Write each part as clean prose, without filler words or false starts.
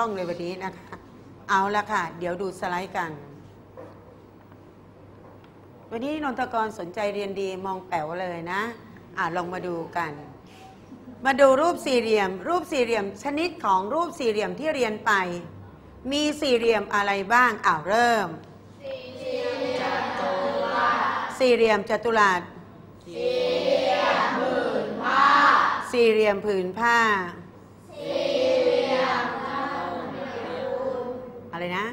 ล่องเลยวันนี้นะคะเอาละค่ะเดี๋ยวดูสไลด์กันวันนี้นนทกรสนใจเรียนดีมองแป๋วเลยนะลองมาดูกันมาดูรูปสี่เหลี่ยมชนิดของรูปสี่เหลี่ยมที่เรียนไปมีสี่เหลี่ยมอะไรบ้างเริ่มสี่เหลี่ยมจัตุรัสสี่เหลี่ยมผืนผ้าอะไรนะ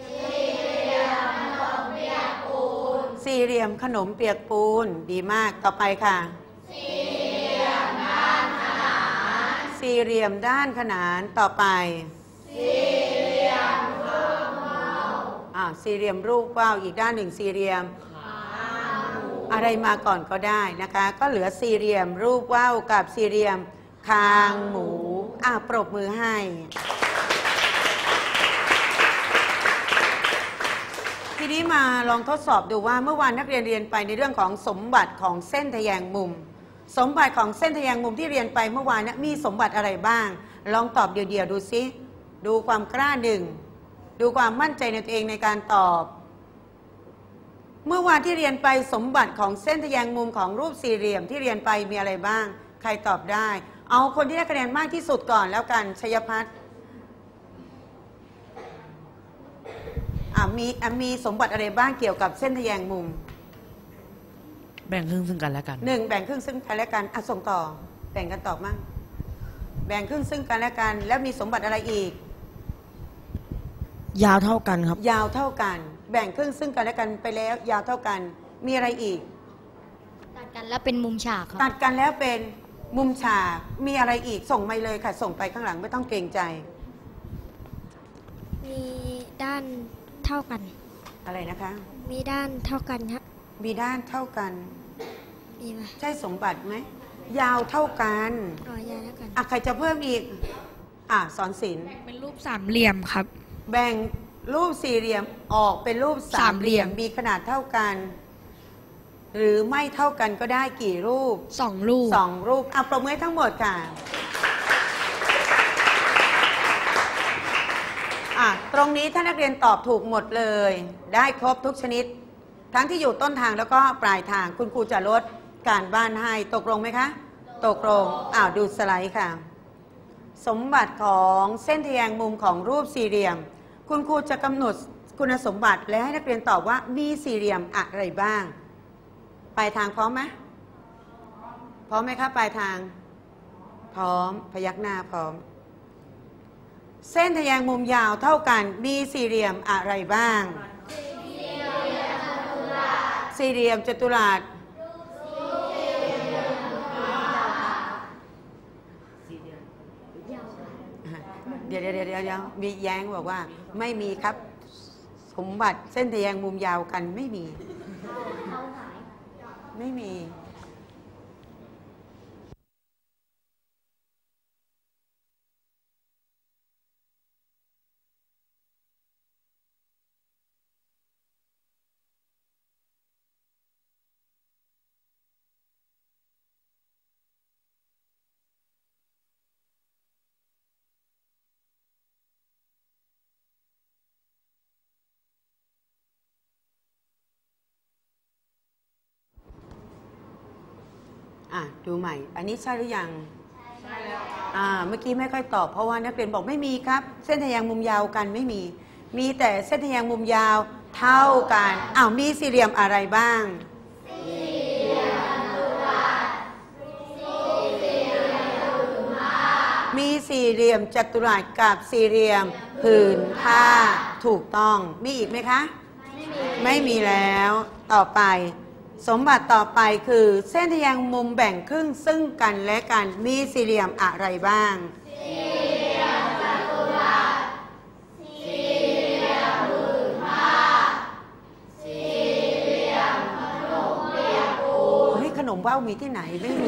สี่เหลี่ยมขนมเปียกปูนดีมากต่อไปค่ะสี่เหลี่ยมด้านขนานต่อไปสี่เหลี่ยมรูปว่าวอีกด้านหนึ่งสี่เหลี่ยมอะไรมาก่อนก็ได้นะคะก็เหลือสี่เหลี่ยมรูปว่าวกับสี่เหลี่ยมคางหมูปรบมือให้ทีนี้มาลองทดสอบดูว่าเมื่อวานนักเรียนเรียนไปในเรื่องของสมบัติของเส้นทแยงมุมสมบัติของเส้นทแยงมุมที่เรียนไปเมื่อวานนะมีสมบัติอะไรบ้างลองตอบเดี่ยวๆดูซิดูความกล้าหนึ่งดูความมั่นใจในตัวเองในการตอบเมื่อวานที่เรียนไปสมบัติของเส้นทแยงมุมของรูปสี่เหลี่ยมที่เรียนไปมีอะไรบ้างใครตอบได้เอาคนที่ได้คะแนนมากที่สุดก่อนแล้วกันชัยพัฒน์มีสมบัติอะไรบ้างเกี่ยวกับเส้นทแยงมุมแบ่งครึ่งซึ่งกันและกัน 1แบ่งครึ่งซึ่งกันและกันส่งต่อแบ่งกันตอบมั่งแบ่งครึ่งซึ่งกันและกันแล้วมีสมบัติอะไรอีกยาวเท่ากันครับยาวเท่ากันแบ่งครึ่งซึ่งกันและกันไปแล้วยาวเท่ากันมีอะไรอีกตัดกันแล้วเป็นมุมฉากครับตัดกันแล้วเป็นมุมฉากมีอะไรอีกส่งไปเลยค่ะส่งไปข้างหลังไม่ต้องเกรงใจมีด้านเท่ากันอะไรนะคะมีด้านเท่ากันครับมีด้านเท่ากันมีไหมใช่สมบัติไหมยาวเท่ากันยาวเท่ากันใครจะเพิ่มอีกสอนศิลป์เป็นรูปสามเหลี่ยมครับแบ่งรูปสี่เหลี่ยมออกเป็นรูปสามเหลี่ยมมีขนาดเท่ากันหรือไม่เท่ากันก็ได้กี่รูป 2 รูป 2 รูปปรบมือทั้งหมดค่ะตรงนี้ถ้านักเรียนตอบถูกหมดเลยได้ครบทุกชนิดทั้งที่อยู่ต้นทางแล้วก็ปลายทางคุณครูจะลดการบ้านให้ตกลงไหมคะตกลงดูสไลด์ค่ะสมบัติของเส้นทแยงมุมของรูปสี่เหลี่ยมคุณครูจะกำหนดคุณสมบัติและให้นักเรียนตอบว่ามีสี่เหลี่ยมอะไรบ้างปลายทางพร้อมไหมพร้อมไหมคะปลายทางพร้อมพยักหน้าพร้อมเส้นทแยงมุมยาวเท่ากันมีสี่เหลี่ยมอะไรบ้างสี่เหลี่ยมจัตุรัสเดี๋ยวมีแย้งบอกว่าไม่มีครับสมบัติเส้นทแยงมุมยาวกันไม่มีดูใหม่อันนี้ใช่หรือยังใช่แล้วเมื่อกี้ไม่ค่อยตอบเพราะว่านักเรียนบอกไม่มีครับเส้นทแยงมุมยาวกันไม่มีแต่เส้นทแยงมุมยาวเท่ากันมีสี่เหลี่ยมอะไรบ้างมีสี่เหลี่ยมจัตุรัสกับสี่เหลี่ยมผืนผ้าถูกต้องมีอีกไหมคะไม่มีแล้วต่อไปสมบัติต่อไปคือเส้นทแยงมุมแบ่งครึ่งซึ่งกันและกันมีสี่เหลี่ยมอะไรบ้างสี่เหลี่ยมจัตุรัสสี่เหลี่ยมผืนผ้าสี่เหลี่ยมขนมเปียกปูนขนมว่าวมีที่ไหนไม่มี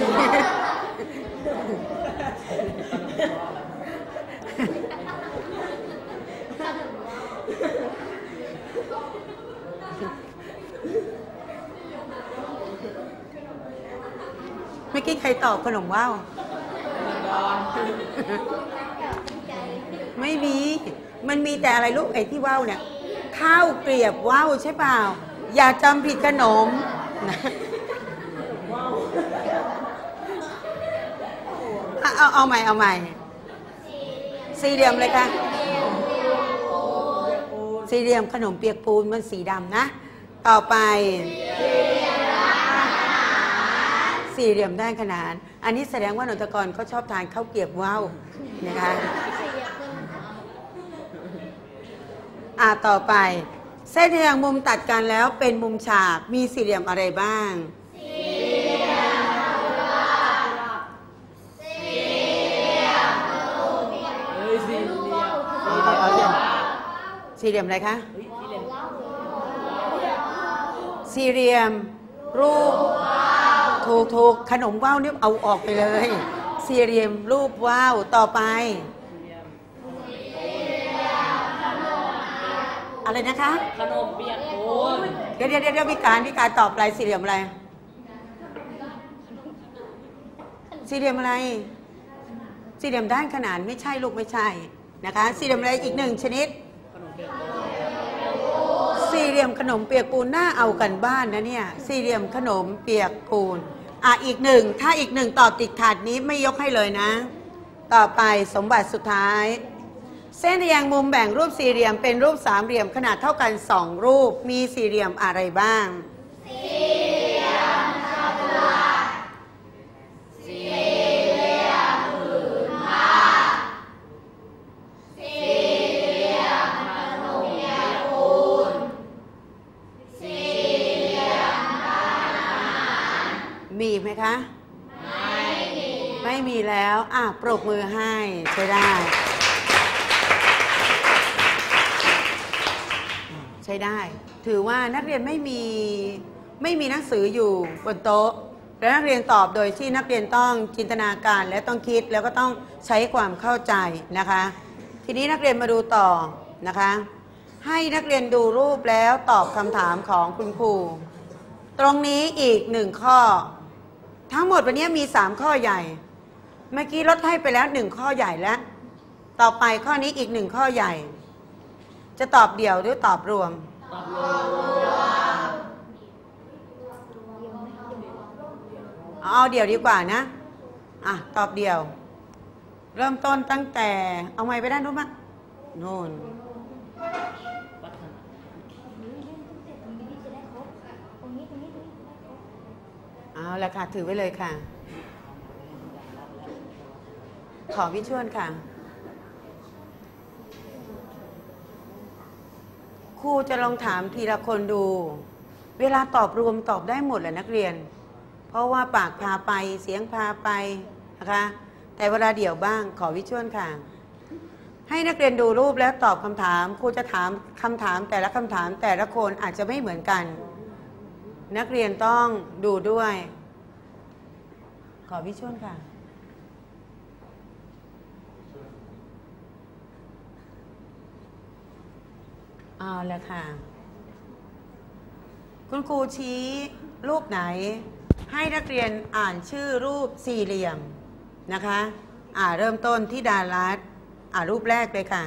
เมื่อกี้ใครตอบขนมว่าวไม่มี มันมีแต่อะไรลูกไอ้ที่ว่าวเนี่ยข้าวเกลียบว่าวใช่เปล่าอย่าจำผิดขนมนะเอาใหม่สี่เหลี่ยมเลยค่ะสี่เหลี่ยมขนมเปียกปูนมันสีดำนะต่อไปสี่เหลี่ยมด้านขนานอันนี้แสดงว่านนทกรเขาชอบทานข้าวเกรียบว่าวนะคะต่อไปเส้นทางมุมตัดกันแล้วเป็นมุมฉากมีสี่เหลี่ยมอะไรบ้างสี่เหลี่ยมอะไรคะสี่เหลี่ยมรูปถูกขนมว่าวนี่เอาออกไปเลยสี่เหลี่ยมรูปว่าวต่อไปอะไรนะคะขนมเปียกปูนเดี๋ยวพี่การตอบอะไรสี่เหลี่ยมอะไรสี่เหลี่ยมอะไรสี่เหลี่ยมด้านขนานไม่ใช่ลูกไม่ใช่นะคะสี่เหลี่ยมอะไรอีกหนึ่งชนิดสี่เหลี่ยมขนมเปียกปูนน่าเอากันบ้านนะเนี่ยสี่เหลี่ยมขนมเปียกปูนอีกหนึ่งถ้าอีกหนึ่งตอบติดขาดนี้ไม่ยกให้เลยนะต่อไปสมบัติสุดท้ายเส้นทแยงมุมแบ่งรูปสี่เหลี่ยมเป็นรูปสามเหลี่ยมขนาดเท่ากัน2รูปมีสี่เหลี่ยมอะไรบ้างสี่เหลี่ยมจัตุรัสสี่เหลี่ยมผืนผ้าสี่เหลี่ยมขนมเปียกปูนสี่เหลี่ยมด้านขนานมีไหมคะไม่มีแล้วปรบมือให้ใช้ได้ใช้ได้ถือว่านักเรียนไม่มีหนังสืออยู่บนโต๊ะและนักเรียนตอบโดยที่นักเรียนต้องจินตนาการและต้องคิดแล้วก็ต้องใช้ความเข้าใจนะคะทีนี้นักเรียนมาดูต่อนะคะให้นักเรียนดูรูปแล้วตอบคำถามของคุณครูตรงนี้อีก1ข้อทั้งหมดวันนี้มี3ข้อใหญ่เมื่อกี้ลดให้ไปแล้ว1ข้อใหญ่แล้วต่อไปข้อนี้อีก1ข้อใหญ่จะตอบเดี่ยวหรือตอบรวมเอาเดี่ยวดีกว่านะตอบเดี่ยวเริ่มต้นตั้งแต่เอาไม้ไปด้านนู้นมั้งโน่นเอาละค่ะถือไว้เลยค่ะขอวิชวลค่ะครูจะลองถามทีละคนดูเวลาตอบรวมตอบได้หมดแหละนักเรียนเพราะว่าปากพาไปเสียงพาไปนะคะแต่เวลาเดี่ยวบ้างขอวิชวลค่ะให้นักเรียนดูรูปแล้วตอบคำถามครูจะถามคำถามแต่ละคำถามแต่ละคนอาจจะไม่เหมือนกันนักเรียนต้องดูด้วยขอวิชวลค่ะเอาละค่ะคุณครูชี้รูปไหนให้นักเรียนอ่านชื่อรูปสี่เหลี่ยมนะคะเริ่มต้นที่ดารัตรูปแรกเลยค่ะ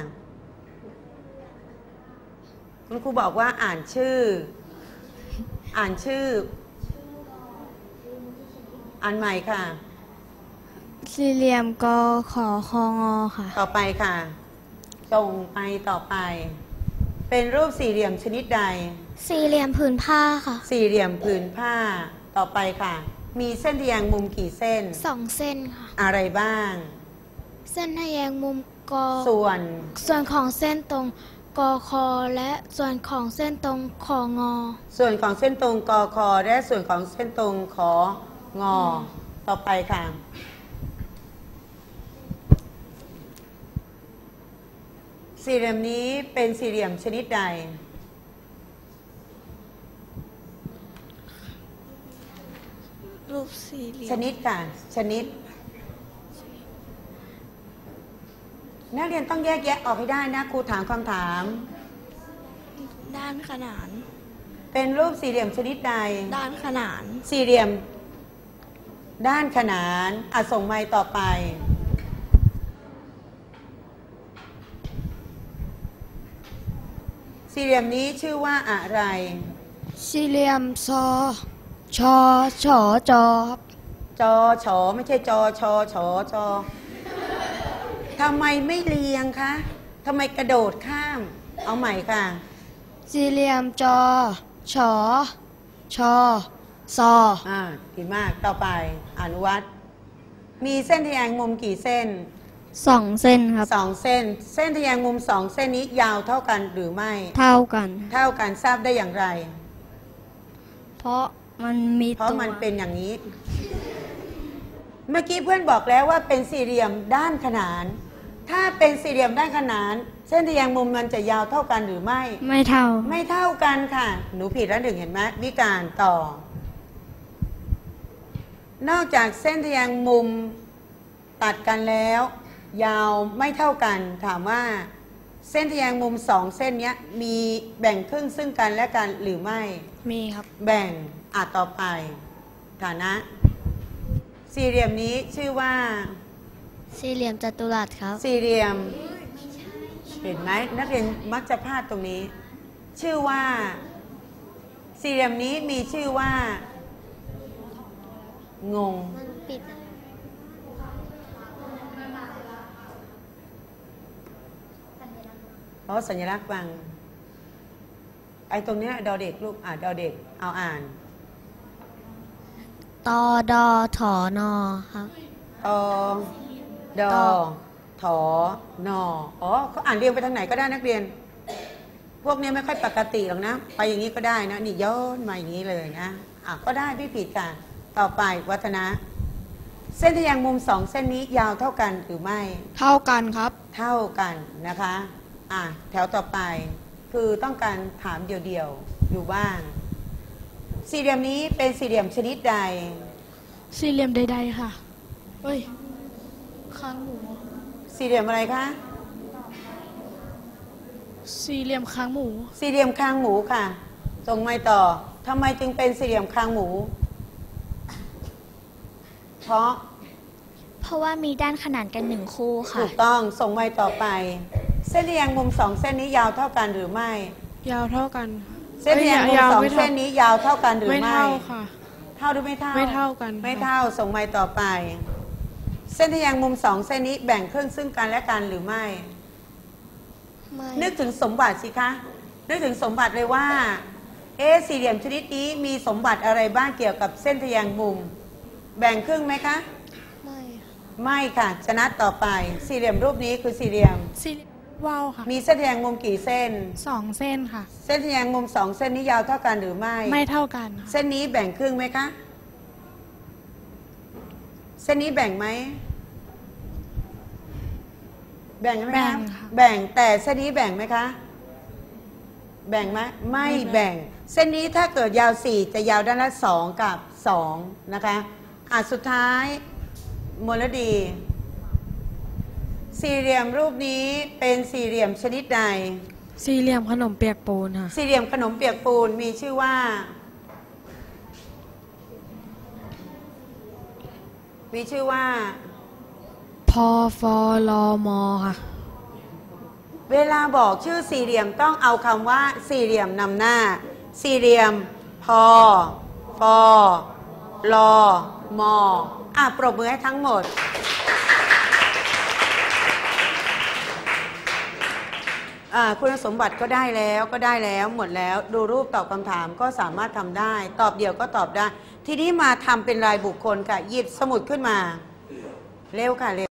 คุณครูบอกว่าอ่านชื่ออ่านใหม่ค่ะสี่เหลี่ยมกขอคองอค่ะต่อไปค่ะส่งไปต่อไปเป็นรูปสี่เหลี่ยมชนิดใดสี่เหลี่ยมผืนผ้าค่ะสี่เหลี่ยมผืนผ้าต่อไปค่ะมีเส้นทแยงมุมกี่เส้น 2 เส้นค่ะอะไรบ้างเส้นทแยงมุมกส่วนของเส้นตรงกคและส่วนของเส้นตรงของอส่วนของเส้นตรงกคและส่วนของเส้นตรงของอต่อไปค่ะสี่เหลี่ยมนี้เป็นสี่เหลี่ยมชนิดใดรูปสี่เหลี่ยมชนิดค่ะชนิดนักเรียนต้องแยกแยะออกให้ได้นะครูถามคำถามด้านขนานเป็นรูปสี่เหลี่ยมชนิดใดด้านขนานสี่เหลี่ยมด้านขนานส่งไมค์ต่อไปสี่เหลี่ยมนี้ชื่อว่าอะไรสี่เหลี่ยมซอชอฉอจอครับจอฉอไม่ใช่จอชอฉอจอทำไมไม่เรียงคะทำไมกระโดดข้าม เอาใหม่ค่ะสี่เหลี่ยมจอฉอชอซอดีมากต่อไปอนุวัตรมีเส้นทะแยงมุมกี่เส้น 2 เส้นครับ 2 เส้น เส้นทะแยงมุม2 เส้นนี้ยาวเท่ากันหรือไม่เท่ากันเท่ากันทราบได้อย่างไรเพราะมันมีเพราะตัวมันเป็นอย่างนี้ เมื่อกี้เพื่อนบอกแล้วว่าเป็นสี่เหลี่ยมด้านขนาน ถ้าเป็นสี่เหลี่ยมด้านขนาน เส้นทะแยงมุมมันจะยาวเท่ากันหรือไม่ไม่เท่าไม่เท่ากันค่ะ หนูผิดแล้วหนึ่งเห็นไหมวิการต่อ นอกจากเส้นทะแยงมุมตัดกันแล้ว ยาวไม่เท่ากัน ถามว่า เส้นทะแยงมุม2 เส้นนี้มีแบ่งครึ่งซึ่งกันและกันหรือไม่มีครับแบ่งต่อไป ฐานะ สี่เหลี่ยมนี้ชื่อว่าสี่เหลี่ยมจัตุรัสครับสี่เหลี่ยม เห็นไหมนักเรียนมักจะพลาดตรงนี้ ชื่อว่า สี่เหลี่ยมนี้มีชื่อว่า งงปิดเพราะสัญลักษณ์วังไอ้ตรงเนี้ยดอเด็กลูกดอเด็กเอาอ่านตอดอถอนอครับตอดอถอนอเขาอ่านเรียงไปทางไหนก็ได้นักเรียน พวกนี้ไม่ค่อยปกติหรอกนะ ไปอย่างนี้ก็ได้นะ นี่ย้อนมาอย่างนี้เลยนะก็ได้พี่ผิดค่ะ ต่อไปวัฒนะ เส้นทะแยงมุม2 เส้นนี้ยาวเท่ากันหรือไม่เท่ากันครับเท่ากันนะคะแถวต่อไปคือต้องการถามเดี่ยวๆอยู่บ้าง สี่เหลี่ยมนี้เป็นสี่เหลี่ยมชนิดใดสี่เหลี่ยมใดๆค่ะเอ้ยค้างหมูสี่เหลี่ยมอะไรคะสี่เหลี่ยมค้างหมูสี่เหลี่ยมคางหมูค่ะส่งไม่ต่อทำไมจึงเป็นสี่เหลี่ยมคางหมู เพราะว่ามีด้านขนานกัน1 คู่ค่ะถูกต้องส่งไม่ต่อไป เส้นทะแยงมุม2 เส้นนี้ยาวเท่ากันหรือไม่ยาวเท่ากันเส้นทะแยงมุม2 เส้นนี้ยาวเท่ากันหรือไม่ไม่เท่าค่ะเท่าหรือไม่เท่าไม่เท่ากันไม่เท่าส่งไม่ต่อไป เส้นทะแยงมุม2 เส้นนี้แบ่งครึ่งซึ่งกันและกันหรือไม่ นึกถึงสมบัติสิคะ นึกถึงสมบัติเลยว่าสี่เหลี่ยมชนิดนี้มีสมบัติอะไรบ้างเกี่ยวกับเส้นทะแยงมุม แบ่งครึ่งไหมคะ ไม่ค่ะชนะต่อไป สี่เหลี่ยมรูปนี้คือสี่เหลี่ยมสี่เหลี่ยมว่าวค่ะมีเส้นทะแยงมุมกี่เส้น 2 เส้นค่ะเส้นทะแยงมุม2 เส้นนี้ยาวเท่ากันหรือไม่ไม่เท่ากันค่ะเส้นนี้แบ่งครึ่งไหมคะ เส้นนี้แบ่งไหม แบ่งไหมแบ่คะงค่ะแบ่งแต่เส้นนี้แบ่งไหมคะ แบ่งไหมไม่แบ่ง เส้นนี้ถ้าเกิดยาว4จะยาวด้านละ2กับ2นะคะสุดท้ายมลดี สี่เหลี่ยมรูปนี้เป็นสี่เหลี่ยมชนิดใดสี่เหลี่ยมขนมเปียกปูนค่ะสี่เหลี่ยมขนมเปียกปูนมีชื่อว่าพอฟอลอมอค่ะเวลาบอกชื่อสี่เหลี่ยมต้องเอาคำว่าสี่เหลี่ยมนำหน้า สี่เหลี่ยมพอฟอลอมอปรบมือให้ทั้งหมด คุณสมบัติก็ได้แล้วหมดแล้วดูรูปตอบคำถามก็สามารถทำได้ ตอบเดี่ยวก็ตอบได้ ทีนี้มาทำเป็นรายบุคคลค่ะหยิบสมุดขึ้นมาเร็วค่ะเร็ว